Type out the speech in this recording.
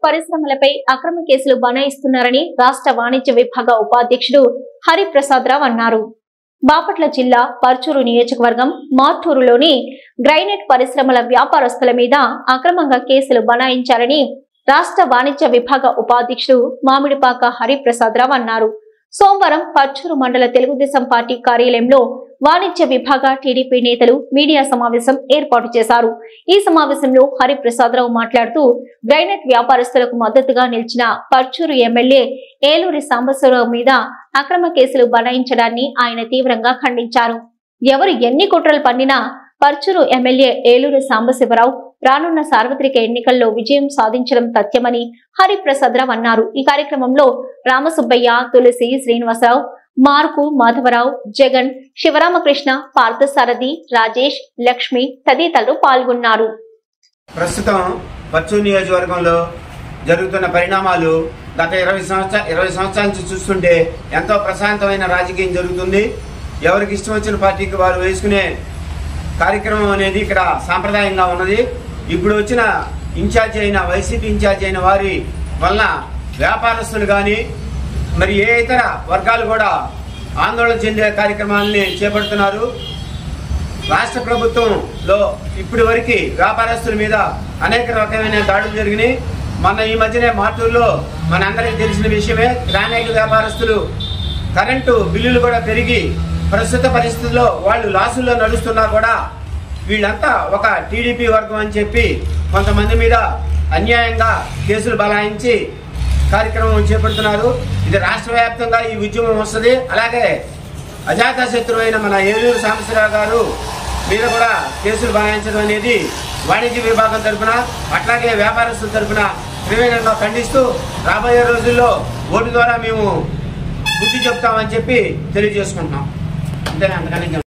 పరిశ్రమలపై అక్రమ కేసులు బనాయిస్తున్నారని రాష్ట్ర వాణిజ్య విభాగ ఉపాధ్యక్షుడు హరిప్రసాద్ రావు అన్నారు. బాపట్ల జిల్లా పర్చూరు నియోజకవర్గం మార్టూరులోని గ్రైనేట్ పరిశ్రమల వ్యాపారస్తుల మీద అక్రమంగా కేసులు బనాయించారని రాష్ట్ర వాణిజ్య విభాగ ఉపాధ్యక్షుడు మామిడిపాక హరిప్రసాద్ రావు అన్నారు. సోమవారం పర్చూరు మండల తెలుగుదేశం పార్టీ కార్యాలయంలో వాణిజ్య విభాగ టీడీపీ నేతలు మీడియా సమావేశం ఏర్పాటు చేశారు. ఈ సమావేశంలో హరిప్రసాద్ రావు మాట్లాడుతూ గ్రైనేట్ వ్యాపారస్తులకు మద్దతుగా నిలిచిన పర్చూరు ఎమ్మెల్యే ఏలూరి సాంబశివరావు మీద అక్రమ కేసులు బనాయించడాన్ని ఆయన తీవ్రంగా ఖండించారు. ఎవరు ఎన్ని కుట్రలు పన్నినా పర్చూరు ఎమ్మెల్యే ఏలూరి సాంబశివరావు రానున్న సార్వత్రిక ఎన్నికల్లో విజయం సాధించడం తథ్యమని హరిప్రసాద్ రావు అన్నారు. ఈ కార్యక్రమంలో రామసుబ్బయ్య, తులసి, శ్రీనివాసరావు, మార్కు, మాధవరావు, జగన్, శివరామకృష్ణ, పార్థసారథి, రాజేష్, లక్ష్మి తదితరులు పాల్గొన్నారు. ప్రస్తుతం పర్చూరు నియోజకవర్గంలో జరుగుతున్న పరిణామాలు గత 20 సంవత్సరాల నుంచి చూస్తుంటే ఎంతో ప్రశాంతమైన రాజకీయం జరుగుతుంది. ఎవరికి ఇష్టం వచ్చిన పార్టీకి వారు వేసుకునే కార్యక్రమం అనేది ఇక్కడ సాంప్రదాయంగా ఉన్నది. ఇప్పుడు వచ్చిన ఇన్ఛార్జ్ అయిన వైసీపీ ఇన్ఛార్జ్ అయిన వారి వలన వ్యాపారస్తులు కానీ మరి ఏ ఇతర వర్గాలు కూడా ఆందోళన చెందే కార్యక్రమాలని చేపడుతున్నారు. రాష్ట్ర ప్రభుత్వంలో ఇప్పటి వరకు వ్యాపారస్తుల మీద అనేక రకమైన దాడులు జరిగినాయి. ఈ మధ్యనే మార్టూరులో మనందరికీ తెలిసిన విషయమే. గ్రానైట్ వ్యాపారస్తులు కరెంటు బిల్లులు కూడా పెరిగి ప్రస్తుత పరిస్థితుల్లో వాళ్ళు లాసుల్లో నడుస్తున్నా కూడా వీళ్ళంతా ఒక టీడీపీ వర్గం అని చెప్పి కొంతమంది మీద అన్యాయంగా కేసులు బనాయించి కార్యక్రమం చేపడుతున్నారు. ఇది రాష్ట్ర వ్యాప్తంగా ఈ ఉద్యమం వస్తుంది. అలాగే అజాతశత్రువు అయిన మన ఏలూరు సాంబశివరావు గారు మీద కూడా కేసులు బనాయించడం అనేది వాణిజ్య విభాగం తరఫున అట్లాగే వ్యాపారస్తుల తరఫున తీవ్రంగా ఖండిస్తూ రాబోయే రోజుల్లో ఓటు ద్వారా మేము బుద్ధి చెప్తామని చెప్పి తెలియజేసుకుంటున్నాం. అంతేనా? అంతకన్నా